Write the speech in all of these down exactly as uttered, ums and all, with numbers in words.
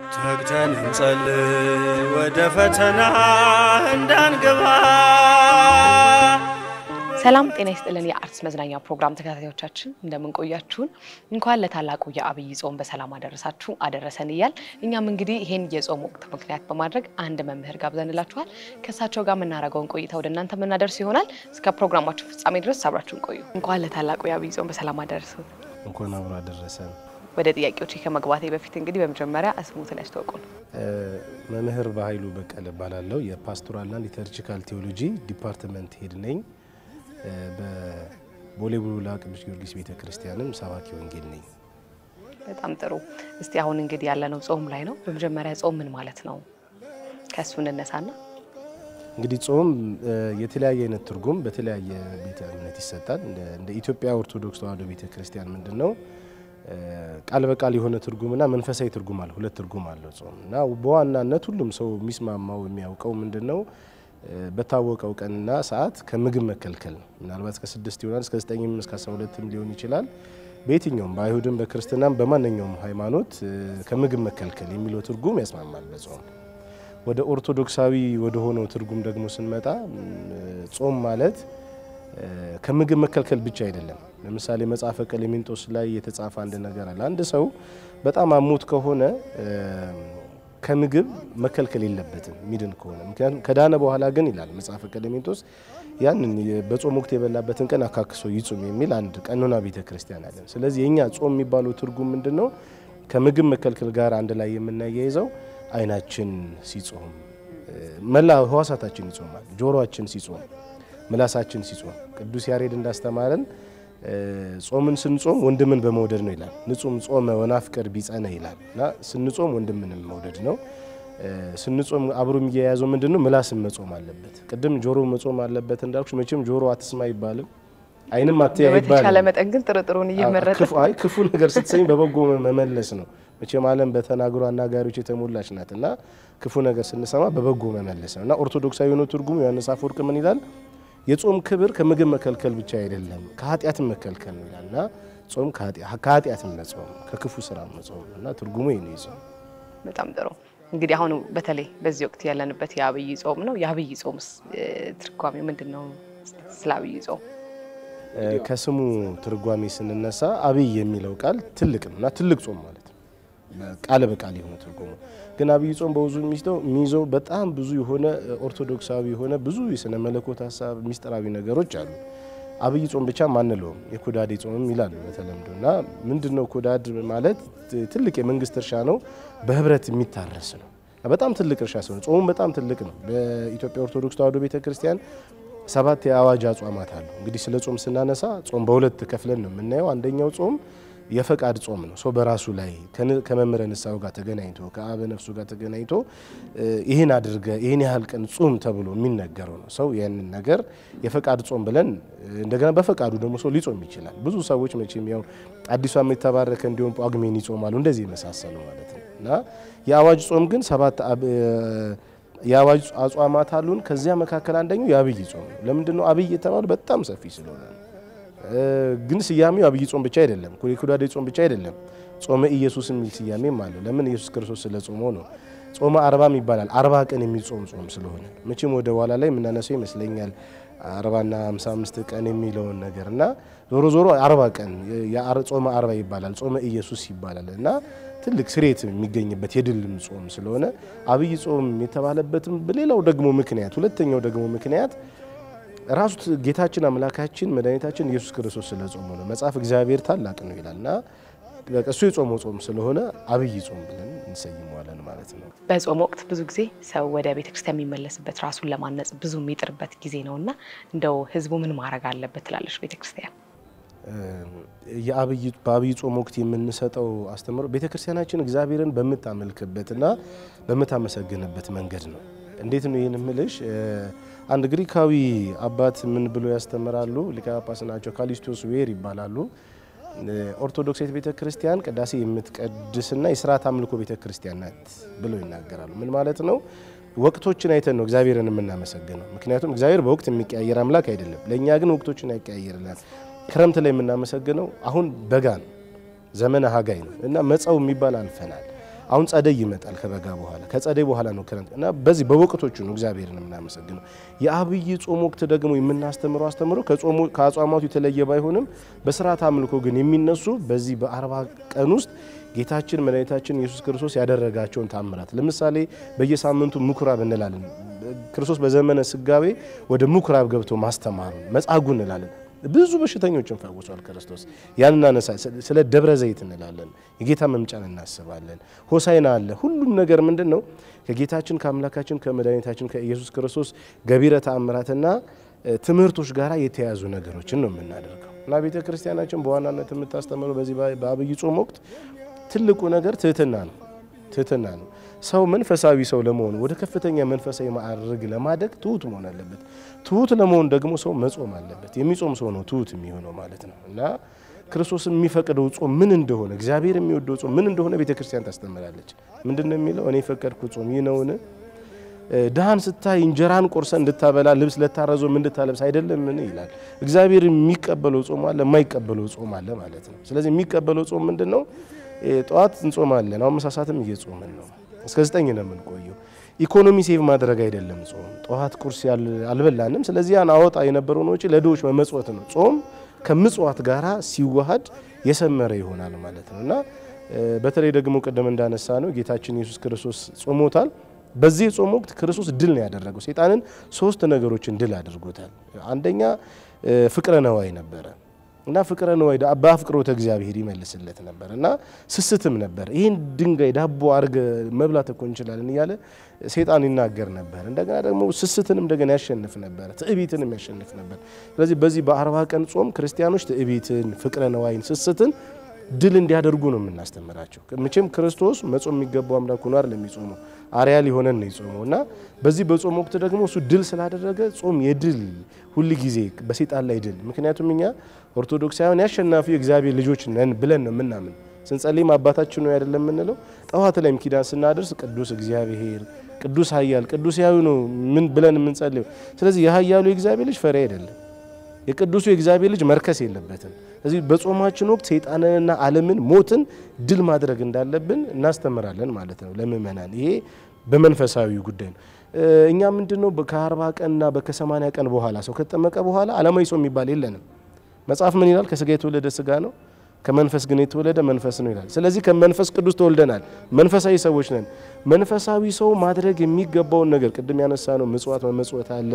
ተግተን እንጸልይ ወደ ፈተና እንዳንገባ። ሰላም ጤና ይስጥልን የአርትስ መዝናኛ ፕሮግራም ተከታታዮቻችን እንደምን ቆያችሁን? እንኳን ለታላቁ የአብይ ጾም በሰላም አደረሳችሁ አደረሰን ይያል። እኛም እንግዲህ ይሄን የጾም ወቅት ምክንያት በማድረግ አንድ መምህር ጋብዘንላችኋል። ከሳቸው ጋር መናረጋውን ቆይታ ወደ እናንተ መናደርስ ይሆናል። እስከ ፕሮግራማችን ፍጻሜ ድረስ አብራችሁን ቆዩ። እንኳን ለታላቁ የአብይ ጾም በሰላም አደረሰን። እንኳን አብሮ አደረሰን። ወደ ጥያቄዎች ከመግባቴ በፊት እንግዲህ በመጀመሪያ አስሙትን ያስተዋውቁን። መምህር በኃይሉ በቀለ ባላለው የፓስቶራልና ሊተርጂካል ቴዎሎጂ ዲፓርትመንት ሄድ ነኝ። በቦሌ ቡልቡላ ቅዱስ ጊዮርጊስ ቤተክርስቲያንም ሰባኪ ወንጌል ነኝ። በጣም ጥሩ። እስቲ አሁን እንግዲህ ያለነው ጾም ላይ ነው። በመጀመሪያ ጾም ምን ማለት ነው? ከሱ እንነሳና እንግዲህ ጾም የተለያየ አይነት ትርጉም በተለያየ ቤተ እምነት ይሰጣል። እንደ ኢትዮጵያ ኦርቶዶክስ ተዋሕዶ ቤተክርስቲያን ምንድነው ቃል በቃል የሆነ ትርጉምና መንፈሳዊ ትርጉም አለ። ሁለት ትርጉም አለው ጾም እና በዋናነት ሁሉም ሰው የሚስማማው የሚያውቀው ምንድነው በታወቀው ቀንና ሰዓት ከምግብ መከልከል ነው። ምናልባት ከስድስት ይሆናል እስከ ዘጠኝም እስከ አስራ ሁለትም ሊሆን ይችላል። በየትኛውም በአይሁድም በክርስትናም በማንኛውም ሃይማኖት ከምግብ መከልከል የሚለው ትርጉም ያስማማል በጾም። ወደ ኦርቶዶክሳዊ ወደ ሆነው ትርጉም ደግሞ ስንመጣ ጾም ማለት ከምግብ መከልከል ብቻ አይደለም። ለምሳሌ መጽሐፈ ቀሌምንጦስ ላይ የተጻፈ አንድ ነገር አለ። አንድ ሰው በጣም አሞት ከሆነ ከምግብ መከልከል የለበትም ሚድን ከሆነ። ምክንያቱም ከዳነ በኋላ ግን ይላል መጽሐፈ ቀሌምንጦስ ያንን በጾም ወቅት የበላበትን ቀን አካክሶ ይጹም የሚል አንድ ቀኖና ቤተክርስቲያን አለ። ስለዚህ የኛ ጾም የሚባለው ትርጉም ምንድነው? ከምግብ መከልከል ጋር አንድ ላይ የምናያይዘው አይናችን ሲጾም፣ መላ ህዋሳታችን ይጾማል። ጆሮአችን ሲጾም፣ ምላሳችን ሲጾም ቅዱስ ያሬድ እንዳስተማረን ጾምን ስንጾም ወንድምን በመውደድ ነው ይላል። ንጹም ጾመ ወናፍቀር ቢጸነ ይላልና ስንጾም ወንድምን መውደድ ነው። ስንጾም አብሮም እየያዘው ምንድነው ምላስም መጾም አለበት። ቅድም ጆሮ መጾም አለበት እንዳልኩሽ መቼም ጆሮ አትስማ አይባልም፣ አይንም አትያ አይባልም። በተቻለ መጠን ግን ጥርጥሩን እየመረጠ ክፉ አይ ክፉ ነገር ስትሰኝ በበጎ መመለስ ነው። መቼም ዓለም በተናግሮ አናጋሪዎች የተሞላች ናትና ክፉ ነገር ስንሰማ በበጎ መመለስ ነውና ኦርቶዶክሳዊ ነው ትርጉሙ። ዮሐንስ አፈወርቅ ምን ይላል? የጾም ክብር ከምግብ መከልከል ብቻ አይደለም ከኃጢአትም መከልከል ነው ይላልና ጾም ከኃጢአትም መጾም ከክፉ ስራ መጾም እና ትርጉሙ ይሄ ነው ይጾም። በጣም ጥሩ። እንግዲህ አሁን በተለይ በዚህ ወቅት ያለንበት የአብይ ጾም ነው። የአብይ ጾምስ ትርጓሜው ምንድነው? ስለ አብይ ጾም ከስሙ ትርጓሜ ስንነሳ አብይ የሚለው ቃል ትልቅ ነውና ትልቅ ጾም ማለት ነው። ቃል በቃል የሆነ ትርጉሙ ግን አብይ ጾም በውዙ የሚስተው ሚይዘው በጣም ብዙ የሆነ ኦርቶዶክሳዊ የሆነ ብዙ የሥነ መለኮት ሐሳብ ሚስጥራዊ ነገሮች አሉ። አብይ ጾም ብቻ ማንነው የኩዳዴ ጾምም ይላሉ በተለምዶና ምንድነው ኩዳድ ማለት? ትልቅ የመንግስት እርሻ ነው፣ በህብረት የሚታረስ ነው። በጣም ትልቅ እርሻ ነው። ጾሙ በጣም ትልቅ ነው። በኢትዮጵያ ኦርቶዶክስ ተዋሕዶ ቤተክርስቲያን ሰባት የአዋጅ አጽዋማት አሉ። እንግዲህ ስለ ጾም ስናነሳ ጾም በሁለት ከፍለን ነው የምናየው። አንደኛው ጾም የፈቃድ ጾም ነው። ሰው በራሱ ላይ ከመምህረ ንስሐው ጋር ተገናኝቶ ከአበ ነፍሱ ጋር ተገናኝቶ ይሄን አድርገ ይሄን ያህል ቀን ጾም ተብሎ የሚነገረው ነው። ሰው ያንን ነገር የፈቃድ ጾም ብለን እንደገና በፈቃዱ ደግሞ ሰው ሊጾም ይችላል። ብዙ ሰዎች መቼም ያው አዲሱ ዓመት የተባረከ እንዲሆን ጳጉሜን ይጾማሉ፣ እንደዚህ የመሳሰሉ ማለት ነው። እና የአዋጅ ጾም ግን ሰባት የአዋጅ አጽዋማት አሉን። ከዚያ መካከል አንደኛው የአብይ ጾም ነው። ለምንድነው አብይ የተባለው? በጣም ሰፊ ስለሆነ ነው። ግን ስያሜው አብይ ጾም ብቻ አይደለም፣ ኩዳዴ ጾም ብቻ አይደለም። ጾመ ኢየሱስ የሚል ስያሜም አለው። ለምን? ኢየሱስ ክርስቶስ ስለ ጾመው ነው። ጾመ አርባም ይባላል። አርባ ቀን የሚጾም ጾም ስለሆነ መቼም ወደ ኋላ ላይ የምናነሳው ይመስለኛል አርባና ሃምሳ አምስት ቀን የሚለውን ነገርና ዞሮ ዞሮ አርባ ቀን ጾመ አርባ ይባላል፣ ጾመ ኢየሱስ ይባላልና ትልቅ ስሬት የሚገኝበት የድልም ጾም ስለሆነ አብይ ጾም የተባለበትም በሌላው ደግሞ ምክንያት ሁለተኛው ደግሞ ምክንያት ራሱ ጌታችን አምላካችን መድኃኒታችን ኢየሱስ ክርስቶስ ስለ ጾመው ነው። መጽሐፍ እግዚአብሔር ታላቅ ነው ይላልና በቃ እሱ የጾመው ጾም ስለሆነ አብይ ጾም ብለን እንሰይመዋለን ማለት ነው። በጾም ወቅት ብዙ ጊዜ ሰው ወደ ቤተክርስቲያን የሚመለስበት ራሱን ለማነጽ ብዙ የሚጥርበት ጊዜ ነውና እንደው ህዝቡ ምን ማድረግ አለበት ትላለሽ ቤተክርስቲያን? የአብይ በአብይ ጾም ወቅት የምንሰጠው አስተምሮ ቤተክርስቲያናችን እግዚአብሔርን በመታመልክበትና በመታመሰግንበት መንገድ ነው። እንዴት ነው ይሄን ምልሽ? አንድ ግሪካዊ አባት ምን ብሎ ያስተምራሉ? ሊቀ ጳጳስ ናቸው፣ ካሊስቶስ ዌር ይባላሉ። ኦርቶዶክስ ቤተክርስቲያን ቅዳሴ የምትቀድስና የሥርዓት አምልኮ ቤተክርስቲያን ናት ብሎ ይናገራሉ። ምን ማለት ነው? ወቅቶችን አይተን ነው እግዚአብሔርን የምናመሰግነው። ምክንያቱም እግዚአብሔር በወቅት የሚቀያየር አምላክ አይደለም። ለኛ ግን ወቅቶችን አይቀያየርልናል። ክረምት ላይ የምናመሰግነው አሁን በጋ ነው፣ ዘመነ ሀጋይ ነው እና መጻው የሚባል አልፈናል። አሁን ጸደይ ይመጣል ከበጋ በኋላ ከጸደይ በኋላ ነው ክረምት እና በዚህ በወቅቶቹ ነው እግዚአብሔርን የምናመሰግነው የአብይ ጾም ወቅት ደግሞ የምናስተምረው አስተምሮ ከጾሙ ከአጽዋማቱ የተለየ ባይሆንም በስርዓት አምልኮ ግን የሚነሱ በዚህ በአርባ ቀን ውስጥ ጌታችን መድኃኒታችን ኢየሱስ ክርስቶስ ያደረጋቸውን ታምራት ለምሳሌ በየሳምንቱ ምኩራብ እንላለን ክርስቶስ በዘመነ ስጋዌ ወደ ምኩራብ ገብቶ ማስተማሩ መጻጉዕ እንላለን ብዙ በሽተኞችን ፈውሷል ክርስቶስ ያንና ነሳ ስለ ደብረ ዘይት እንላለን የጌታ መምጫን እናስባለን ሆሳዕና አለ ሁሉም ነገር ምንድነው ከጌታችን ከአምላካችን ከመድኃኒታችን ከኢየሱስ ክርስቶስ ገቢረ ተአምራትና ትምህርቶች ጋራ የተያዙ ነገሮችን ነው የምናደርገው እና ቤተክርስቲያናችን በዋናነት የምታስተምረው በዚህ በአብይ ጾም ወቅት ትልቁ ነገር ትህትና ነው ትህትና ነው ሰው መንፈሳዊ ሰው ለመሆን ወደ ከፍተኛ መንፈሳዊ ማዕረግ ለማደግ ትሁት መሆን አለበት ትሁት ለመሆን ደግሞ ሰው መጾም አለበት የሚጾም ሰው ነው ትሁት የሚሆነው ማለት ነው እና ክርስቶስ የሚፈቅደው ጾም ምን እንደሆነ እግዚአብሔር የሚወደው ጾም ምን እንደሆነ ቤተክርስቲያን ታስተምራለች ምንድነው የሚለው እኔ ፈቀድኩ ጾም ይህ ነውን ዳን ስታይ እንጀራን ቆርሰ እንድታበላ ልብስ ለታረዞ ምን እንድታለብስ አይደለም ምን ይላል እግዚአብሔር የሚቀበለው ጾም አለ የማይቀበለው ጾም አለ ማለት ነው ስለዚህ የሚቀበለው ጾም ምንድነው ጧት እንጾማለን አሁን መሳሳትም እየጾምን ነው እስከ ዘጠኝ ነው የምንቆየው ኢኮኖሚ ሴቭ ማድረግ አይደለም ጾም ጧት ቁርስ አልበላንም ስለዚህ ያን አወጣ የነበረው ነው እጪ ለዶች መመጽወት ነው ጾም ከምጽዋት ጋራ ሲዋሃድ የሰመረ ይሆናል ማለት ነውና በተለይ ደግሞ ቀደም እንዳነሳ ነው ጌታችን ኢየሱስ ክርስቶስ ጾሞታል በዚህ ጾም ወቅት ክርስቶስ ድል ነው ያደረገው ሰይጣንን ሶስት ነገሮችን ድል አድርጎታል አንደኛ ፍቅረ ነዋይ ነበር እና ፍቅረ ነዋይ በአፍቅሮተ እግዚአብሔር ይመልስለት ነበርና ስስትም ነበር ይሄን ድንጋይ ዳቦ አርገ መብላት እኮ እንችላለን ይያለ ሰይጣን ይናገር ነበር እንደገና ደግሞ ስስትንም እንደገና ያሸንፍ ነበር ትዕቢትንም ያሸንፍ ነበር ስለዚህ በዚህ በአርባ ቀን ጾም ክርስቲያኖች ትዕቢትን ፍቅረ ነዋይን ስስትን ድል እንዲያደርጉ ነው የምናስተምራቸው መቼም ክርስቶስ መጾም የሚገባው አምላክ ሆኖ አይደለም የሚጾመው አርያ ሊሆነን ነው ይጾመውና በዚህ በጾም ወቅት ደግሞ እሱ ድል ስላደረገ ጾም የድል ሁሉ ጊዜ በሰይጣን ላይ ድል ምክንያቱም እኛ ኦርቶዶክሳውያን ያሸናፊው እግዚአብሔር ልጆች ነን ብለን ነው ምናምን ስንጸልይም አባታችን ነው አይደለም ምንለው ጠዋት ላይም ኪዳን ስናደርስ ቅዱስ እግዚአብሔር ቅዱስ ኃያል ቅዱስ ያዩ ነው ምን ብለን የምንጸልየው ስለዚህ የኃያሉ እግዚአብሔር ልጅ ፈሪ አይደለም የቅዱሱ የእግዚአብሔር ልጅ መርከስ የለበትም ስለዚህ በጾማችን ወቅት ሰይጣንንና ዓለምን ሞትን ድል ማድረግ እንዳለብን እናስተምራለን ማለት ነው ለምእመናን ይሄ በመንፈሳዊ ጉዳይ ነው እኛ ምንድነው በ40 ቀንና በ80 ቀን በኋላ ሰው ከተጠመቀ በኋላ ዓለማዊ ጾም የሚባል የለንም መጽሐፍ ምን ይላል ከስጋ የተወለደ ስጋ ነው ከመንፈስ ግን የተወለደ መንፈስ ነው ይላል ስለዚህ ከመንፈስ ቅዱስ ተወልደናል መንፈሳዊ ሰዎች ነን መንፈሳዊ ሰው ማድረግ የሚገባውን ነገር ቅድም ያነሳ ነው ምጽዋት መመጽወት አለ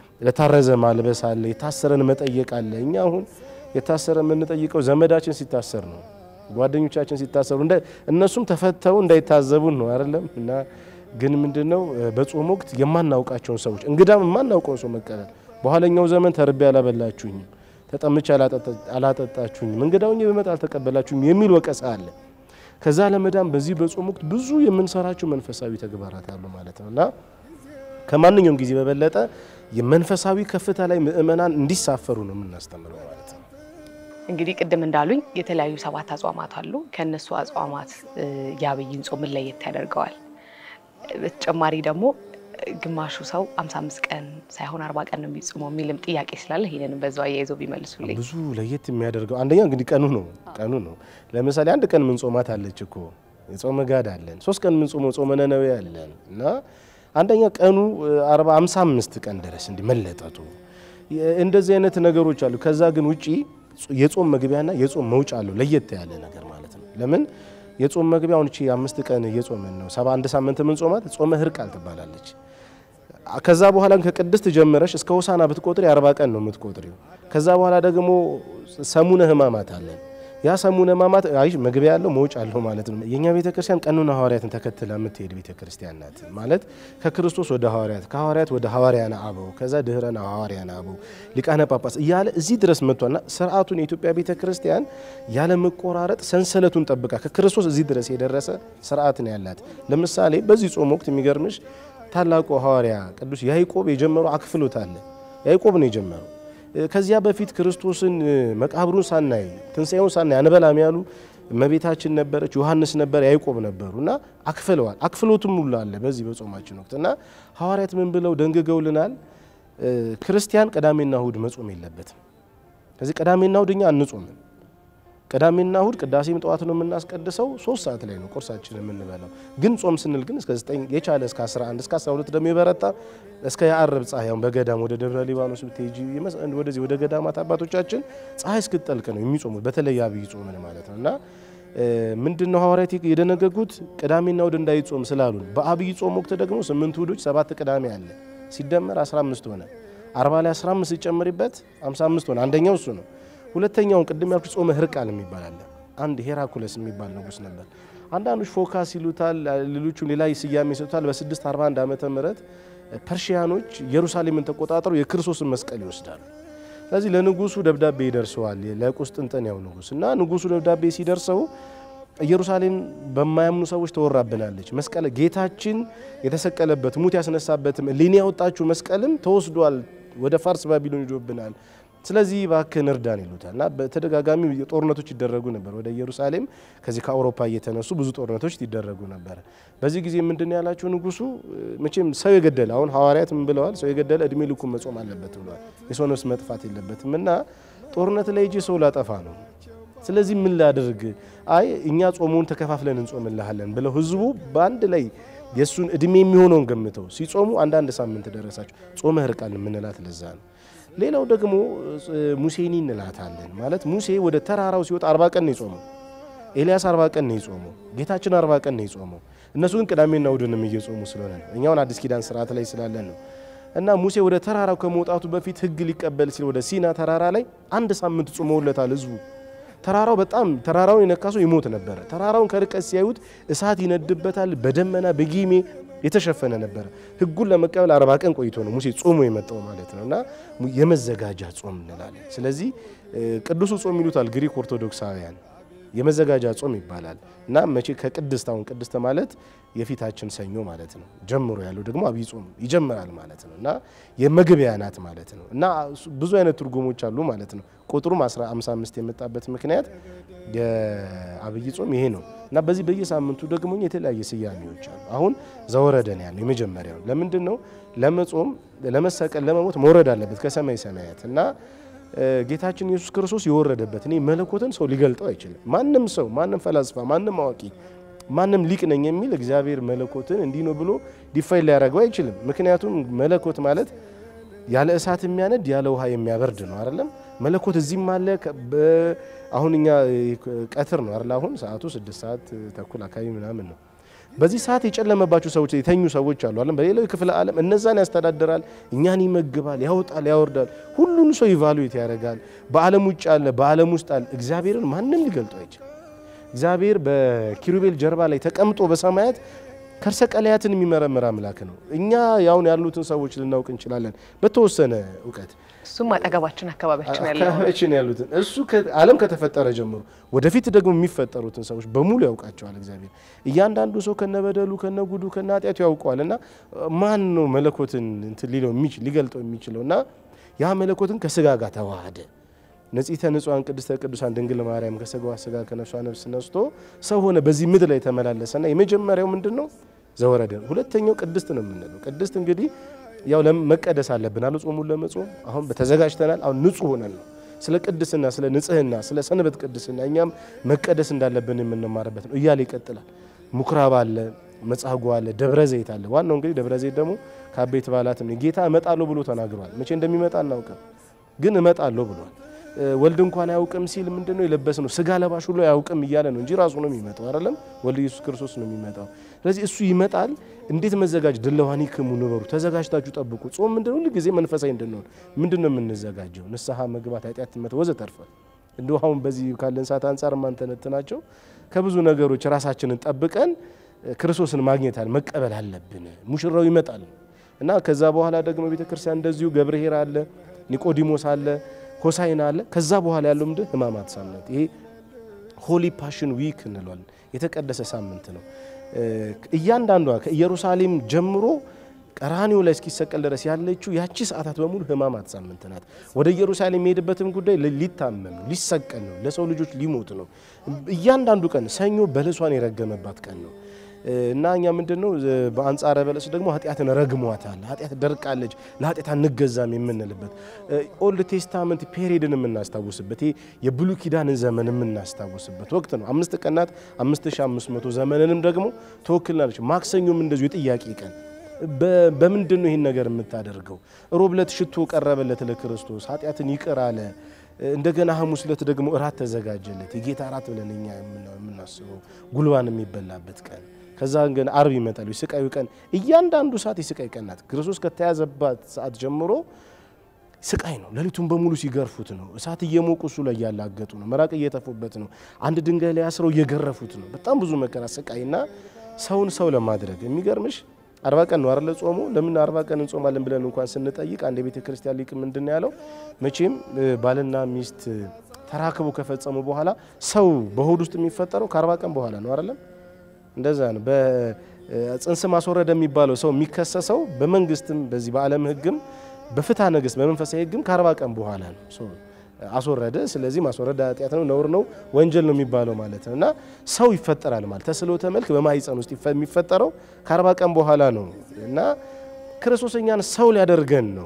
ለታረዘ ማልበስ አለ የታሰረን መጠየቅ አለ እኛ አሁን የታሰረ ምን ጠይቀው ዘመዳችን ሲታሰር ነው ጓደኞቻችን ሲታሰሩ እንደ እነሱም ተፈተው እንዳይታዘቡን ነው አይደለም እና ግን ምንድነው በጾም ወቅት የማናውቃቸውን ሰዎች እንግዳም የማናውቀውን ሰው መቀበል በኋላኛው ዘመን ተርቤ ያላበላችሁኝ ተጠምቼ አላጠጣችሁኝ እንግዳውኝ በመጣ አልተቀበላችሁኝ የሚል ወቀሳ አለ ከዛ ለመዳም በዚህ በጾም ወቅት ብዙ የምንሰራቸው መንፈሳዊ ተግባራት አሉ ማለት ነውና ከማንኛውም ጊዜ በበለጠ የመንፈሳዊ ከፍታ ላይ ምእመናን እንዲሳፈሩ ነው የምናስተምረው ማለት ነው እንግዲህ ቅድም እንዳሉኝ የተለያዩ ሰባት አጽዋማት አሉ ከነሱ አጽዋማት ያብይን ጾም ለየት ያደርገዋል በተጨማሪ ደግሞ ግማሹ ሰው ሃምሳ አምስት ቀን ሳይሆን አርባ ቀን ነው የሚጾመው የሚልም ጥያቄ ስላለ ይሄንን በዛው ያይዘው ቢመልሱልኝ ብዙ ለየት የሚያደርገው አንደኛ እንግዲህ ቀኑ ነው ቀኑ ነው ለምሳሌ አንድ ቀን ምን ጾማት አለች እኮ የጾመ ጋድ አለን ሶስት ቀን ምን ጾመው ጾመ ነነዌ አለን እና አንደኛ ቀኑ አርባ ሃምሳ አምስት ቀን ድረስ እንዲመለጠቱ እንደዚህ አይነት ነገሮች አሉ ከዛ ግን ውጪ የጾም መግቢያና የጾም መውጫ አለው ለየት ያለ ነገር ማለት ነው ለምን የጾም መግቢያውን እቺ አምስት ቀን የጾመን ነው ሰባ አንድ ሳምንት ምን ጾማት ጾመ ህርቃል ትባላለች ከዛ በኋላ ከቅድስት ጀመረሽ እስከ ሆሳና ብትቆጥሪ አርባ ቀን ነው የምትቆጥሪው ከዛ በኋላ ደግሞ ሰሙነ ህማማት አለ ያ ሰሙነ ህማማት አይ መግቢያ ያለው መውጫ አለው ማለት ነው የኛ ቤተክርስቲያን ቀኑና ሐዋርያትን ተከትላ የምትሄድ ቤተክርስቲያን ናት ማለት ከክርስቶስ ወደ ሐዋርያት ከሐዋርያት ወደ ሐዋርያና አበው ከዛ ድህረና ሐዋርያና አበው ሊቃነ ጳጳስ እያለ እዚህ ድረስ መጥቷና ሥርዓቱን የኢትዮጵያ ቤተክርስቲያን ያለ መቆራረጥ ሰንሰለቱን ጠብቃ ከክርስቶስ እዚህ ድረስ የደረሰ ሥርዓት ነው ያላት ለምሳሌ በዚህ ጾም ወቅት የሚገርምሽ ታላቁ ሐዋርያ ቅዱስ ያዕቆብ የጀመረው አክፍሎት አለ ያዕቆብ ነው የጀመረው ከዚያ በፊት ክርስቶስን መቃብሩን ሳናይ ትንሳኤውን ሳናይ አንበላም ያሉ እመቤታችን ነበረች ዮሐንስ ነበር ያዕቆብ ነበሩና አክፍለዋል አክፍሎቱም ሁሉ አለ በዚህ በጾማችን ወቅትና ሐዋርያት ምን ብለው ደንግገውልናል ክርስቲያን ቅዳሜና እሁድ መጾም የለበትም ከዚህ ቅዳሜና እሁድኛ አንጾምም ቅዳሜና እሁድ ቅዳሴም ጠዋት ነው የምናስቀድሰው ሶስት ሰዓት ላይ ነው ቁርሳችን የምንበላው ግን ጾም ስንል ግን እስከ ዘጠኝ የቻለ እስከ አስራ አንድ እስከ አስራ ሁለት ደም ይበረታ እስከ ያዕርብ ፀሐያውን በገዳም ወደ ደብረ ሊባኖስ ብትሄጂ ወደዚህ ወደ ገዳማት አባቶቻችን ፀሐይ እስክትጠልቅ ነው የሚጾሙት በተለይ አብይ ጾምን ማለት ነውና ምንድነው ሐዋርያት የደነገጉት ቅዳሜና እሁድ እንዳይጾም ስላሉን በአብይ ጾም ወቅት ደግሞ ስምንት እሁዶች ሰባት ቅዳሜ አለ ሲደመር አስራ አምስት ሆነ አርባ ላይ አስራ አምስት ሲጨመርበት ሃምሳ አምስት ሆነ አንደኛው እሱ ነው ሁለተኛው ቅድም ያልኩት ጾመ ህርቃል የሚባል አለ አንድ ሄራኩለስ የሚባል ንጉስ ነበር አንዳንዶች ፎካስ ይሉታል ሌሎቹ ሌላ ስያሜ ይሰጡታል በ641 ዓመተ ምህረት ፐርሺያኖች ኢየሩሳሌምን ተቆጣጣሩ የክርስቶስን መስቀል ይወስዳሉ ስለዚህ ለንጉሱ ደብዳቤ ይደርሰዋል ለቁስጥንጥንያው ንጉስና ንጉሱ ደብዳቤ ሲደርሰው ኢየሩሳሌም በማያምኑ ሰዎች ተወራብናለች መስቀል ጌታችን የተሰቀለበት ሙት ያስነሳበት ሊኒ ያወጣችሁ መስቀልም ተወስዷል ወደ ፋርስ ባቢሎን ይጆብናል ስለዚህ ባከን እርዳን ይሉታልና በተደጋጋሚ ጦርነቶች ይደረጉ ነበር ወደ ኢየሩሳሌም ከዚህ ከአውሮፓ እየተነሱ ብዙ ጦርነቶች ይደረጉ ነበር በዚህ ጊዜ ምንድነው ያላችሁ ንጉሱ መቼም ሰው የገደለ አሁን ሐዋርያት ምን ብለዋል ሰው የገደለ እድሜ ልኩ መጾም አለበት ብለዋል የሰው ነፍስ መጥፋት የለበትምና ጦርነት ላይ እጂ ሰው ላጠፋ ነው ስለዚህ ምን ላድርግ አይ እኛ ጾሙን ተከፋፍለን እንጾምልሃለን ብለው ህዝቡ ባንድ ላይ የሱን እድሜ የሚሆነውን ገምተው ሲጾሙ አንድ አንድ ሳምንት ደረሳቸው ጾመ ህርቃል ምንላት ለዛ ነው ሌላው ደግሞ ሙሴኒ እንላታለን ማለት ሙሴ ወደ ተራራው ሲወጣ አርባ ቀን ነው የጾመው ኤልያስ አርባ ቀን ነው የጾመው ጌታችን አርባ ቀን ነው የጾመው እነሱ ግን ቅዳሜና እሁድንም እየጾሙ ስለሆነ ነው እኛውን አዲስ ኪዳን ስርዓት ላይ ስላለን ነው እና ሙሴ ወደ ተራራው ከመውጣቱ በፊት ህግ ሊቀበል ሲል ወደ ሲና ተራራ ላይ አንድ ሳምንት ጾመውለታል ህዝቡ ተራራው በጣም ተራራውን የነካሱ ይሞት ነበር ተራራውን ከርቀት ሲያዩት እሳት ይነድበታል በደመና በጊሜ የተሸፈነ ነበር ህጉን ለመቀበል አርባ ቀን ቆይቶ ነው ሙሴ ጾሙ የመጣው ማለት ነውና የመዘጋጃ ጾም እንላለን ስለዚህ ቅዱሱ ጾም ይሉታል ግሪክ ኦርቶዶክሳውያን የመዘጋጃ ጾም ይባላል እና መቼ ከቅድስት አሁን ቅድስት ማለት የፊታችን ሰኞ ማለት ነው ጀምሮ ያለው ደግሞ አብይ ጾም ይጀምራል ማለት ነውና የመግቢያ ናት ማለት ነው እና ብዙ አይነት ትርጉሞች አሉ ማለት ነው ቁጥሩም ሃምሳ አምስት የመጣበት ምክንያት የአብይ ጾም ይሄ ነው እና በዚህ በየሳምንቱ ደግሞ የተለያየ ስያሜዎች አሉ አሁን ዘወረደን ያለው የመጀመሪያው ለምንድነው ለመጾም ለመሰቀል ለመሞት መውረድ አለበት ከሰማይ ሰማያት እና ጌታችን ኢየሱስ ክርስቶስ ይወረደበት እኔ መለኮትን ሰው ሊገልጠው አይችልም ማንንም ሰው ማንንም ፈላስፋ ማንንም አዋቂ ማንንም ሊቅ ነኝ የሚል እግዚአብሔር መለኮትን እንዲህ ነው ብሎ ዲፋይን ሊያደርገው አይችልም ምክንያቱም መለኮት ማለት ያለ እሳት የሚያነድ ያለ ውሃ የሚያበርድ ነው አይደለም መለኮት እዚህም አለ አሁንኛ ቀትር ነው አይደል አሁን ሰዓቱ ስድስት ሰዓት ተኩል አካባቢ ምናምን ነው በዚህ ሰዓት የጨለመባቸው ሰዎች የተኙ ሰዎች አሉ አይደል በሌላው ክፍለ ዓለም እነዛን ያስተዳድራል እኛን ይመግባል ያወጣል ያወርዳል ሁሉን ሰው ኢቫሉዌት ያደርጋል በዓለም ውጭ አለ በዓለም ውስጥ አለ እግዚአብሔርን ማንንም ሊገልጠው አይችልም እግዚአብሔር በኪሩቤል ጀርባ ላይ ተቀምጦ በሰማያት ከርሰቀላያትን የሚመረምር አምላክ ነው እኛ ያውን ያሉትን ሰዎች ልናውቅ እንችላለን በተወሰነ ዕውቀት እሱም አጠገባችን አካባቢያችን ያለው አካባቢያችን ያሉትን እሱ ዓለም ከተፈጠረ ጀምሮ ወደፊት ደግሞ የሚፈጠሩትን ሰዎች በሙሉ ያውቃቸዋል እግዚአብሔር እያንዳንዱ ሰው ከነበደሉ ከነጉዱ ከናጢያቱ ያውቀዋልና ማን ነው መለኮትን እንትን ሊለው የሚችል ሊገልጠው የሚችለውና ያ መለኮትን ከስጋ ጋር ተዋሃደ ነጽይተ ንጹሃን ቅድስተ ቅዱሳን ድንግል ማርያም ከስጋዋ ስጋ ከነፍሷ ነፍስ ነስቶ ሰው ሆነ በዚህ ምድር ላይ ተመላለሰና የመጀመሪያው ምንድነው ዘወረደ ሁለተኛው ቅድስት ነው የምንለው ቅድስት እንግዲህ ያው ለመቀደስ አለብን አሉ ጾሙን ለመጾም አሁን በተዘጋጅተናል አሁን ንጹህ ሆነን ነው ስለ ቅድስና ስለ ንጽህና ስለ ሰንበት ቅድስና እኛም መቀደስ እንዳለብን የምንማርበት ነው እያለ ይቀጥላል ምኩራብ አለ መጻጉ አለ ደብረ ዘይት አለ ዋናው እንግዲህ ደብረ ዘይት ደግሞ ከአቤት በዓላት ነው ጌታ እመጣለሁ ብሎ ተናግሯል መቼ እንደሚመጣ እናውቅም ግን እመጣለሁ ብሏል ወልድ እንኳን ያውቅም ሲል ምንድነው የለበሰው ስጋ ለባሽ ሁሉ ያውቅም ይያለ ነው እንጂ ራሱ ነው የሚመጣው አይደለም ወልድ ኢየሱስ ክርስቶስ ነው የሚመጣው ስለዚህ እሱ ይመጣል እንዴት መዘጋጅ ድለዋኒክሙ ነበሩ ተዘጋጅታችሁ ጠብቁ ጾም ምንድነው ሁሉ ጊዜ መንፈሳዊ እንደነው ምንድነው የምንዘጋጀው ንስሐ መግባት ኃጢአት መተወዘ ተርፈ እንደው አሁን በዚህ ካለን ሰዓት አንፃር ማንተነተናቸው ከብዙ ነገሮች ራሳችንን ጠብቀን ክርስቶስን ማግኘታል መቀበል አለብን ሙሽራው ይመጣል እና ከዛ በኋላ ደግሞ ቤተክርስቲያን እንደዚሁ ገብርኄር አለ ኒቆዲሞስ አለ ሆሳዕና አለ ከዛ በኋላ ያለው ምንድን ህማማት ሳምንት ይሄ ሆሊ ፓሽን ዊክ እንለዋለን የተቀደሰ ሳምንት ነው እያንዳንዷ ከኢየሩሳሌም ጀምሮ ቀራኒዮ ላይ እስኪሰቀል ድረስ ያለችው ያቺ ሰዓታት በሙሉ ህማማት ሳምንት ናት ወደ ኢየሩሳሌም ሄድበትም ጉዳይ ሊታመም ሊሰቀል ነው ለሰው ልጆች ሊሞት ነው እያንዳንዱ ቀን ሰኞ በለሷን የረገመባት ቀን ነው እና እኛ ምንድነው በአንጻረ በለስ ደግሞ ኃጢአትን ረግሟታል ኃጢአት ደርቃለች ለኃጢአት አንገዛም የምንልበት ኦልድ ቴስታመንት ፔሪድን የምናስታውስበት የብሉይ ኪዳን ዘመን የምናስታውስበት ወቅት ነው አምስት ቀናት አምስት ሺህ አምስት መቶ ዘመንንም ደግሞ ተወክላለች ማክሰኞም እንደዚሁ የጥያቄ ቀን በምንድነው ይሄን ነገር የምታደርገው ሮብለት ሽቶ ቀረበለት ለክርስቶስ ኃጢአትን ይቅር አለ እንደገና ሐሙስ ዕለት ደግሞ እራት ተዘጋጀለት የጌታ እራት ብለንኛ የምናስበው ጉልባን የሚበላበት ቀን ከዛ ግን አርብ ይመጣል ስቃዩ ቀን እያንዳንዱ ሰዓት የስቃይ ቀን ናት ክርስቶስ ከተያዘባት ሰዓት ጀምሮ ስቃይ ነው ለሊቱን በሙሉ ሲገርፉት ነው እሳት እየሞቁ እሱ ላይ ያላገጡ ነው መራቅ እየተፉበት ነው አንድ ድንጋይ ላይ አስረው እየገረፉት ነው በጣም ብዙ መከራ ስቃይና ሰውን ሰው ለማድረግ የሚገርምሽ አርባ ቀን ነው አይደል ጾሙ ለምን አርባ ቀን እንጾማለን ብለን እንኳን ስንጠይቅ አንድ የቤተ ክርስቲያን ሊቅ ምንድነው ያለው መቼም ባልና ሚስት ተራክበው ከፈጸሙ በኋላ ሰው በሆድ ውስጥ የሚፈጠረው ከአርባ ቀን በኋላ ነው አይደል እንደዛ ነው በጽንስ ማስወረድ የሚባለው ሰው የሚከሰሰው በመንግስትም በዚህ በዓለም ህግም በፍትሐ ነገሥት በመንፈሳዊ ህግም ከአርባ ቀን በኋላ ነው ሶ አስወረደ ስለዚህ ማስወረድ ኃጢአት ነው ነውር ነው ወንጀል ነው የሚባለው ማለት ነውና ሰው ይፈጠራል ማለት ተስሎተ መልክ በማይጸን ውስጥ የሚፈጠረው ከአርባ ቀን በኋላ ነው እና ክርስቶስኛን ሰው ሊያደርገን ነው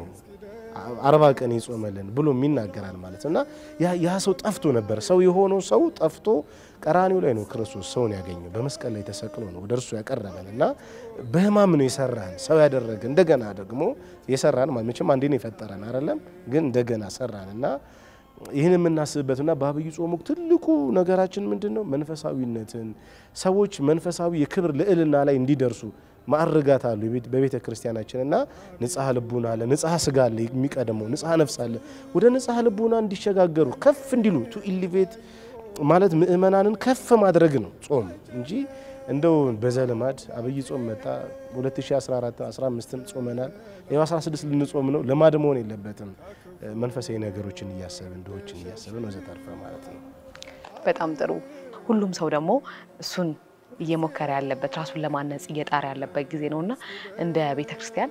አርባ ቀን ይጾመልን ብሎ የሚናገራል ማለት ነውና ያ ያ ሰው ጠፍቶ ነበር ሰው የሆነው ሰው ጠፍቶ ቀራኒው ላይ ነው ክርስቶስ ሰውን ያገኘው በመስቀል ላይ ተሰቅሎ ነው ወደርሱ ያቀረበንና በህማም ነው የሰራን ሰው ያደረገ እንደገና ደግሞ የሰራን ማለት መቼም አንዴ ነው የፈጠረን አይደለም ግን እንደገና ሰራንና ይሄን የምናስብበትና በአብይ ጾም ትልቁ ነገራችን ምንድነው መንፈሳዊነትን ሰዎች መንፈሳዊ የክብር ልዕልና ላይ እንዲደርሱ ማዕረጋት አሉ በቤተ ክርስቲያናችንና ንጽሐ ልቡና አለ ንጽሐ ስጋ አለ የሚቀደመው ንጽሐ ነፍስ አለ ወደ ንጽሐ ልቡና እንዲሸጋገሩ ከፍ እንዲሉ ቱ ኢሊቬት ማለት ምእመናንን ከፍ ማድረግ ነው ጾም እንጂ እንደው በዘለማድ አብይ ጾም መጣ ሁለት ሺህ አስራ አራት አስራ አምስት ጾመናል ያው አስራ ስድስት ልንጾም ነው ለማድ መሆን የለበትም መንፈሳዊ ነገሮችን እያሰብን እንደዎችን እያሰብን ወዘተርፈ ማለት ነው በጣም ጥሩ ሁሉም ሰው ደግሞ እሱን እየሞከረ ያለበት ራሱን ለማነጽ እየጣረ ያለበት ጊዜ ነውና እንደ ቤተክርስቲያን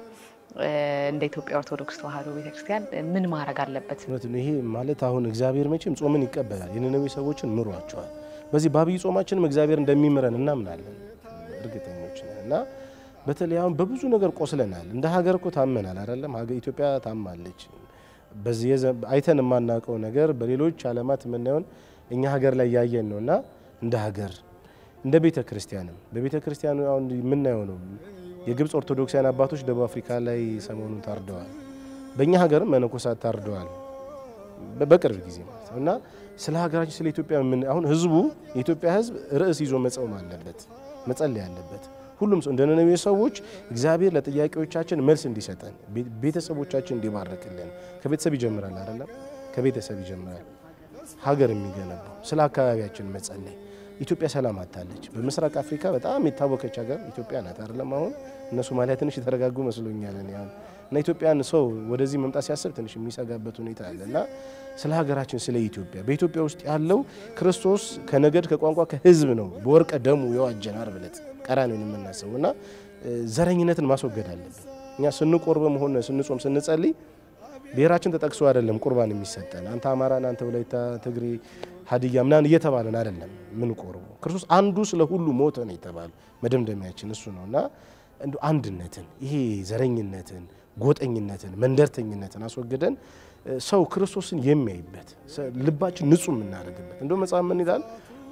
እንደ ኢትዮጵያ ኦርቶዶክስ ተዋሕዶ ቤተክርስቲያን ምን ማድረግ አለበት ነው ይሄ ማለት አሁን እግዚአብሔር መቼም ጾምን ይቀበላል የነነዌ ሰዎችን ምሯቸዋል በዚህ ባብይ ጾማችንም እግዚአብሔር እንደሚምረን እናምናለን እርግጠኞች ነንና በተለይ አሁን በብዙ ነገር ቆስለናል እንደ ሀገር እኮ ታመናል አይደለም ሀገር ኢትዮጵያ ታማለች በዚህ አይተን ማናቀው ነገር በሌሎች ዓለማት ምንየውን እኛ ሀገር ላይ ያየን ነውና እንደ ሀገር እንደ ቤተ ክርስቲያንም በቤተ ክርስቲያኑ አሁን ምንየው ነው የግብጽ ኦርቶዶክሳውያን አባቶች ደቡብ አፍሪካ ላይ ሰሞኑን ታርደዋል በእኛ ሀገርም መነኮሳት ታርደዋል በቅርብ ጊዜ ማለት ነውና ስለ ሀገራችን ስለ ኢትዮጵያ ምን አሁን ህዝቡ የኢትዮጵያ ህዝብ ርዕስ ይዞ መጾም አለበት መጸለይ አለበት ሁሉም ሰው እንደነነዌ ሰዎች እግዚአብሔር ለጥያቄዎቻችን መልስ እንዲሰጠን ቤተሰቦቻችን እንዲባርክልን ከቤተሰብ ይጀምራል አይደለም ከቤተሰብ ይጀምራል ሀገር የሚገነባው ስለ አካባቢያችን መጸለይ ኢትዮጵያ ሰላም አጣለች በመስራቅ አፍሪካ በጣም የታወቀች ሀገር ኢትዮጵያ ናት አይደለም አሁን እነሱ ማለት ትንሽ ተረጋጉ መስሎኛል እኔ አሁን እና ኢትዮጵያን ሰው ወደዚህ መምጣት ሲያስብ ትንሽ የሚሰጋበት ሁኔታ አለና ስለ ሀገራችን ስለ ኢትዮጵያ በኢትዮጵያ ውስጥ ያለው ክርስቶስ ከነገድ ከቋንቋ ከህዝብ ነው በወርቀ ደሙ የዋጀን ዓርብ ዕለት ቀራንዮን የምናስበውና ዘረኝነትን ማስወገድ አለብን እኛ ስንቆርበም ሆነ ስንጾም ስንጸልይ ብሔራችን ተጠቅሶ አይደለም ቁርባን የሚሰጠን አንተ አማራን አንተ ወላይታ ትግሬ ሀዲያ ምናን እየተባለን አይደለም ምን ቆርቦ ክርስቶስ አንዱ ስለ ሁሉ ሞተ ነው የተባለው መደምደሚያችን እሱ ነውና እንዱ አንድነትን ይሄ ዘረኝነትን ጎጠኝነትን መንደርተኝነትን አስወግደን ሰው ክርስቶስን የሚያይበት ልባችን ንጹህ እናደርግበት እንደው መጽሐፍ ምን ይላል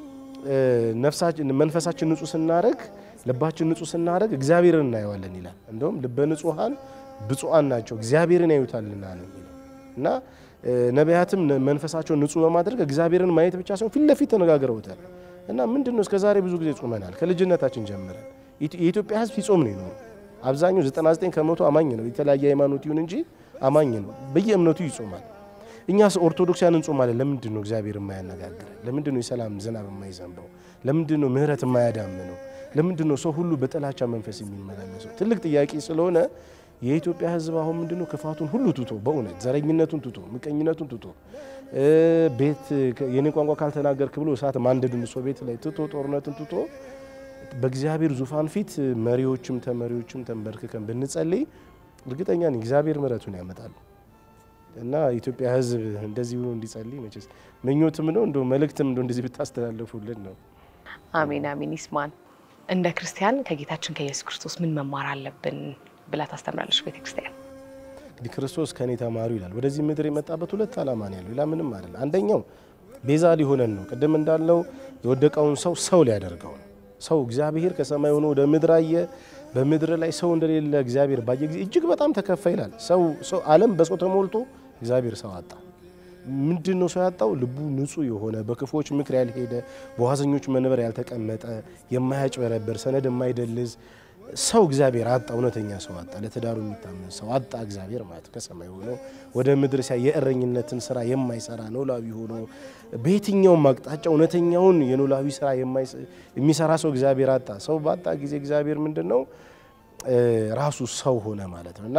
ነፍሳችን መንፈሳችን ንጹህ ስናደርግ ልባችን ንጹህ ስናደርግ እግዚአብሔርን እናየዋለን ይላል እንደውም ልበ ንጹሃን ብፁዓን ናቸው እግዚአብሔርን ያዩታልና ነው እና ነቢያትም መንፈሳቸው ንጹህ በማድረግ እግዚአብሔርን ማየት ብቻ ሳይሆን ፊት ለፊት ተነጋግረውታል እና ምንድነው እስከዛሬ ብዙ ጊዜ ጾመናል ከልጅነታችን ጀምረን የኢትዮጵያ ህዝብ ይጾም ነው ይኖር አብዛኛው ዘጠና ዘጠኝ ከመቶ አማኝ ነው የተለያየ ሃይማኖት ይሁን እንጂ አማኝ ነው በየእምነቱ ይጾማል እኛስ ኦርቶዶክሳውያን እንጾማለን ለምንድነው እግዚአብሔር የማያነጋግር ለምንድነው የሰላም ዝናብ የማይዘንበው ለምንድነው ምህረት የማያዳምነው ለምንድነው ሰው ሁሉ በጥላቻ መንፈስ የሚመላለሰው ትልቅ ጥያቄ ስለሆነ የኢትዮጵያ ህዝብ አሁን ምንድነው ክፋቱን ሁሉ ትቶ በእውነት ዘረኝነቱን ትቶ ምቀኝነቱን ትቶ ቤት የኔ ቋንቋ ካልተናገርክ ብሎ እሳት ማንደዱን ሰው ቤት ላይ ትቶ ጦርነቱን ትቶ በእግዚአብሔር ዙፋን ፊት መሪዎችም ተመሪዎችም ተንበርክከን ብንጸልይ እርግጠኛ ነኝ እግዚአብሔር ምሕረቱን ያመጣል እና ኢትዮጵያ ህዝብ እንደዚህ ብሎ እንዲጸልይ መቼስ ምኞትም ነው እንደው መልእክትም እንደው እንደዚህ ብታስተላልፉልን ነው አሜን አሜን ይስማን እንደ ክርስቲያን ከጌታችን ከኢየሱስ ክርስቶስ ምን መማር አለብን ብላ ታስተምራለች ቤተክርስቲያን? እንግዲህ ክርስቶስ ከኔ ተማሩ ይላል። ወደዚህ ምድር የመጣበት ሁለት ዓላማ ነው ያለው። ሌላ ምንም አይደለም። አንደኛው ቤዛ ሊሆነን ነው። ቅድም እንዳልነው የወደቀውን ሰው ሰው ሊያደርገው ነው። ሰው እግዚአብሔር ከሰማይ ሆኖ ወደ ምድር አየ። በምድር ላይ ሰው እንደሌለ እግዚአብሔር ባየ ጊዜ እጅግ በጣም ተከፋ ይላል። ሰው ሰው ዓለም በሰው ተሞልቶ እግዚአብሔር ሰው አጣ። ምንድነው ሰው ያጣው? ልቡ ንጹህ የሆነ በክፎች ምክር ያልሄደ በዋዘኞች መንበር ያልተቀመጠ የማያጭበረበር ሰነድ የማይደልዝ ሰው እግዚአብሔር አጣ። እውነተኛ ሰው አጣ። ለተዳሩ የሚታመን ሰው አጣ እግዚአብሔር ማለት ከሰማይ ሆኖ ወደ ምድር ሲያ የእረኝነትን ስራ የማይሰራ ኖላዊ ሆኖ በየትኛውም አቅጣጫ እውነተኛውን የኖላዊ ስራ የሚሰራ ሰው እግዚአብሔር አጣ። ሰው ባጣ ጊዜ እግዚአብሔር ምንድነው ራሱ ሰው ሆነ ማለት ነውና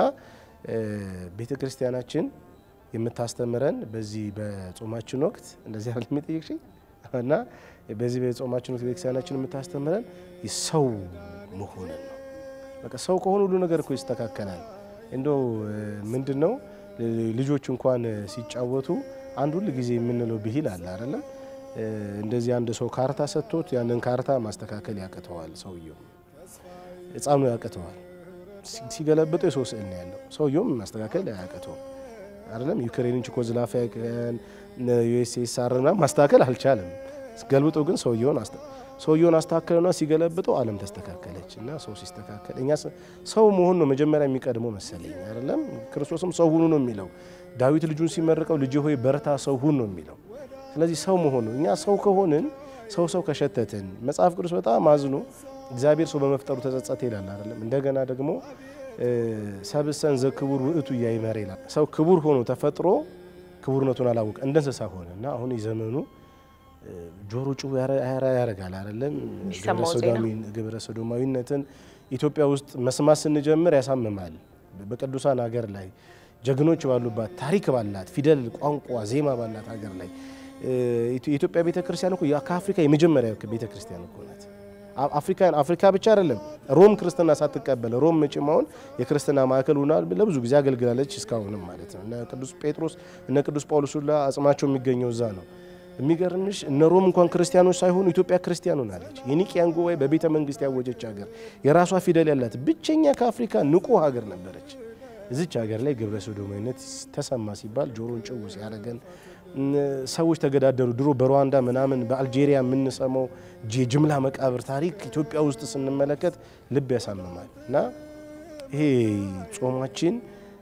ቤተክርስቲያናችን የምታስተምረን በዚህ በጾማችን ወቅት እንደዚህ አይደል የሚጠይቅሽ እና በዚህ በጾማችን ወቅት ቤተክርስቲያናችን የምታስተምረን ሰው መሆንን ነው። በቃ ሰው ከሆነ ሁሉ ነገር እኮ ይስተካከላል። እንደው ምንድነው ልጆች እንኳን ሲጫወቱ አንድ ሁሉ ጊዜ የምንለው ብሂል አለ አይደለም? እንደዚህ አንድ ሰው ካርታ ሰጥቶት ያንን ካርታ ማስተካከል ያቀተዋል። ሰውየው ህፃኑ ያቀተዋል። ሲገለብጠው የሰው ስዕል ነው ያለው። ሰውየው ማስተካከል ያቀተው አይደለም? ዩክሬንን ቼኮስሎቫኪያን ዩኤስኤስአርና ማስተካከል አልቻለም። ገልብጦ ግን ሰውየውን አስተ ሰውየውን አስተካከለና ሲገለብጠው ዓለም ተስተካከለች። እና ሰው ሲስተካከል እኛ ሰው መሆን ነው መጀመሪያ የሚቀድመው መሰለኝ አይደለም? ክርስቶስም ሰው ሁኑ ነው የሚለው። ዳዊት ልጁን ሲመርቀው ልጅ ሆይ በርታ ሰው ሁን ነው የሚለው። ስለዚህ ሰው መሆን ነው። እኛ ሰው ከሆንን ሰው ሰው ከሸተትን መጽሐፍ ቅዱስ በጣም አዝኖ እግዚአብሔር ሰው በመፍጠሩ ተጸጸተ ይላል አይደለም? እንደገና ደግሞ ሰብሰን ዘክቡር ውእቱ ያይመር ይላል። ሰው ክቡር ሆኖ ተፈጥሮ ክቡርነቱን አላወቀ እንደ እንስሳ ሆነና አሁን የዘመኑ ጆሮ ጩው ያረጋል አይደለም? ግብረ ሰዶማዊነትን ኢትዮጵያ ውስጥ መስማት ስንጀምር ያሳምማል። በቅዱሳን ሀገር ላይ ጀግኖች ባሉባት ታሪክ ባላት ፊደል ቋንቋ ዜማ ባላት ሀገር ላይ የኢትዮጵያ ቤተክርስቲያን እኮ ከአፍሪካ የመጀመሪያ ቤተክርስቲያን እኮ ናት። አፍሪካን አፍሪካ ብቻ አይደለም ሮም ክርስትና ሳትቀበል ሮም መጪማውን የክርስትና ማዕከል ሆና ለብዙ ጊዜ አገልግላለች እስካሁንም ማለት ነው። እነ ቅዱስ ጴጥሮስ እነ ቅዱስ ጳውሎስ ሁላ አጽማቸው የሚገኘው እዛ ነው። የሚገርምሽ እነ ሮም እንኳን ክርስቲያኖች ሳይሆኑ ኢትዮጵያ ክርስቲያን ሆናለች። የኒቂያን ጉባኤ በቤተ መንግስት ያወጀች ሀገር የራሷ ፊደል ያላት ብቸኛ ከአፍሪካ ንቁ ሀገር ነበረች። እዚች ሀገር ላይ ግብረ ሰዶማዊነት ተሰማ ሲባል ጆሮን ጭው ሲያደርገን ሰዎች ተገዳደሩ። ድሮ በሩዋንዳ ምናምን በአልጄሪያ የምንሰማው ጅምላ መቃብር ታሪክ ኢትዮጵያ ውስጥ ስንመለከት ልብ ያሳምማል። እና ይሄ ጾማችን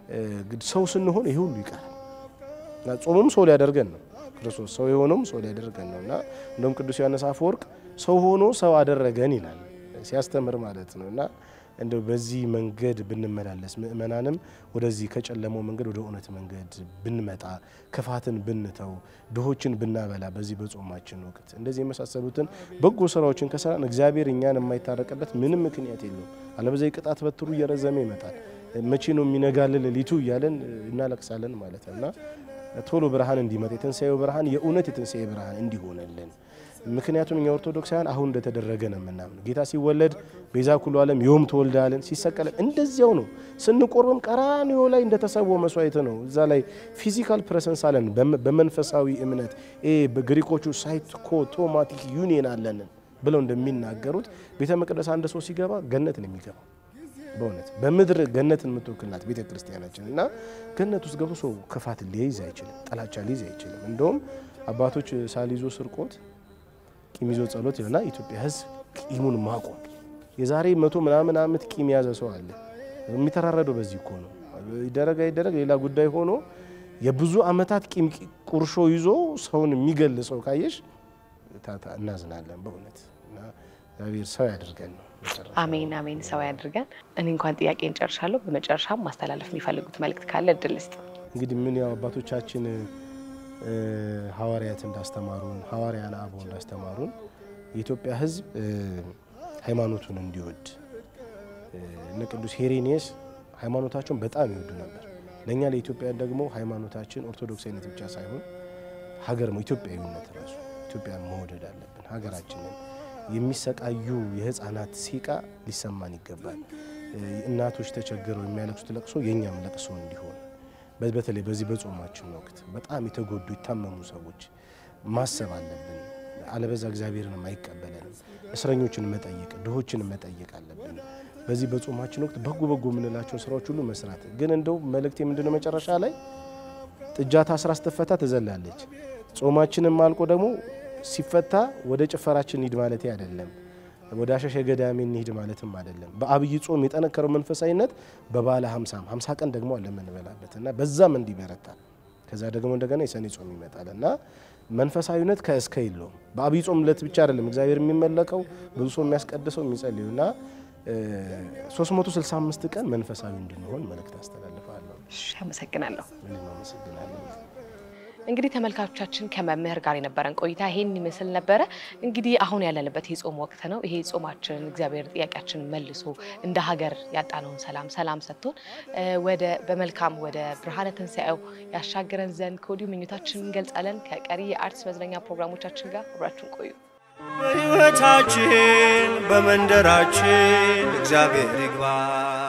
ሰው ስንሆን ይሄ ሁሉ ይቀራል። እና ጾሙም ሰው ሊያደርገን ነው። ክርስቶስ ሰው የሆነውም ሰው ሊያደርገን ነውና እንደውም ቅዱስ ዮሐንስ አፈወርቅ ሰው ሆኖ ሰው አደረገን ይላል ሲያስተምር ማለት ነውና እንደው በዚህ መንገድ ብንመላለስ ምእመናንም ወደዚህ ከጨለመው መንገድ ወደ እውነት መንገድ ብንመጣ ክፋትን ብንተው ድሆችን ብናበላ በዚህ በጾማችን ወቅት እንደዚህ የመሳሰሉትን በጎ ስራዎችን ከሰራን እግዚአብሔር እኛን የማይታረቅበት ምንም ምክንያት የለውም። አለበለዚያ ቅጣት በትሩ እየረዘመ ይመጣል። መቼ ነው የሚነጋልል ሊቱ እያለን እናለቅሳለን ማለት ነውና ቶሎ ብርሃን እንዲመጣ የትንሳኤው ብርሃን የእውነት የትንሳኤ ብርሃን እንዲሆነልን ምክንያቱም እኛ ኦርቶዶክሳውያን አሁን እንደተደረገ ነው የምናምነው። ጌታ ሲወለድ ቤዛ ኩሉ ዓለም ዮም ተወልዳለን ሲሰቀል እንደዚያው ነው። ስንቆርብም ቀራንዮ ላይ እንደተሰዋው መስዋዕት ነው። እዛ ላይ ፊዚካል ፕሬዘንስ አለን። በመንፈሳዊ እምነት ኤ በግሪኮቹ ሳይኮቶማቲክ ዩኒየን አለን ብለው እንደሚናገሩት ቤተ መቅደስ አንድ ሰው ሲገባ ገነት ነው የሚገባው። በእውነት በምድር ገነትን የምትወክልናት ቤተ ክርስቲያናችን እና ገነት ውስጥ ገብቶ ሰው ክፋት ሊይዝ አይችልም፣ ጥላቻ ሊይዝ አይችልም። እንደውም አባቶች ሳሊዞ ስርቆት ቂም ይዞ ጸሎት ይላልና ኢትዮጵያ ሕዝብ ቂሙን ማቆም የዛሬ መቶ ምናምን ዓመት ቂም ያዘ ሰው አለ። የሚተራረደው በዚህ እኮ ነው። ይደረግ አይደረግ ሌላ ጉዳይ ሆኖ የብዙ ዓመታት ቂም ቁርሾ ይዞ ሰውን የሚገል ሰው ካየሽ ታታ እናዝናለን በእውነት እና እግዚአብሔር ሰው ያድርገን ነው። አሜን አሜን ሰው ያድርገን። እኔ እንኳን ጥያቄ እንጨርሻለሁ። በመጨረሻም ማስተላለፍ የሚፈልጉት መልእክት ካለ እድል ስጥ። እንግዲህ ምን ያው አባቶቻችን ሐዋርያት እንዳስተማሩን ሐዋርያን አበው እንዳስተማሩን የኢትዮጵያ ሕዝብ ሃይማኖቱን እንዲወድ እነ ቅዱስ ሄሬኔስ ሃይማኖታቸውን በጣም ይወዱ ነበር። ለኛ ለኢትዮጵያ ደግሞ ሃይማኖታችን ኦርቶዶክሳዊነት ብቻ ሳይሆን ሀገር ነው ኢትዮጵያዊነት ራሱ ኢትዮጵያን መውደድ አለብን። ሀገራችንን የሚሰቃዩ የህፃናት ሲቃ ሊሰማን ይገባል። እናቶች ተቸግረው የሚያለቅሱት ለቅሶ የኛም ለቅሶ እንዲሆን በተለይ በዚህ በጾማችን ወቅት በጣም የተጎዱ የታመሙ ሰዎች ማሰብ አለብን። አለበዛ እግዚአብሔርን የማይቀበለንም እስረኞችን መጠየቅ ድሆችን መጠየቅ አለብን በዚህ በጾማችን ወቅት በጎ በጎ ምንላቸው ስራዎች ሁሉ መስራት ግን እንደው መልእክት ምንድነው መጨረሻ ላይ ጥጃ ታስራ ስትፈታ ትዘላለች ጾማችንን ማልቆ ደግሞ ሲፈታ ወደ ጭፈራችን ሂድ ማለት አይደለም ወደ አሸሸ ገዳሜ እንሂድ ማለትም አይደለም በአብይ ጾም የጠነከረው መንፈሳዊነት በባለ ሃምሳ ሃምሳ ቀን ደግሞ አለ መንበላበትና በዛም እንዲበረታ ከዛ ደግሞ እንደገና የሰኔ ጾም ይመጣልና መንፈሳዊነት ከእስከ ይለው በአብይ ጾም ለት ብቻ አይደለም እግዚአብሔር የሚመለከው ብዙ ሰው የሚያስቀድሰው የሚጸልዩና ሶስት መቶ ስልሳ አምስት ቀን መንፈሳዊ እንድንሆን መልእክት አስተላልፋለሁ እሺ አመሰግናለሁ ምንም አመሰግናለሁ እንግዲህ ተመልካቾቻችን ከመምህር ጋር የነበረን ቆይታ ይሄን ይመስል ነበር እንግዲህ አሁን ያለንበት የጾም ወቅት ነው ይሄ ጾማችን እግዚአብሔር ጥያቄያችንን መልሶ እንደ ሀገር ያጣነውን ሰላም ሰላም ሰጥቶን ወደ በመልካም ወደ ብርሃነ ትንሣኤው ያሻገረን ዘንድ ከወዲሁ ምኞታችንን እንገልጻለን ከቀሪ የአርትስ መዝናኛ ፕሮግራሞቻችን ጋር አብራችሁን ቆዩ በሕይወታችን በመንደራችን እግዚአብሔር ይግባ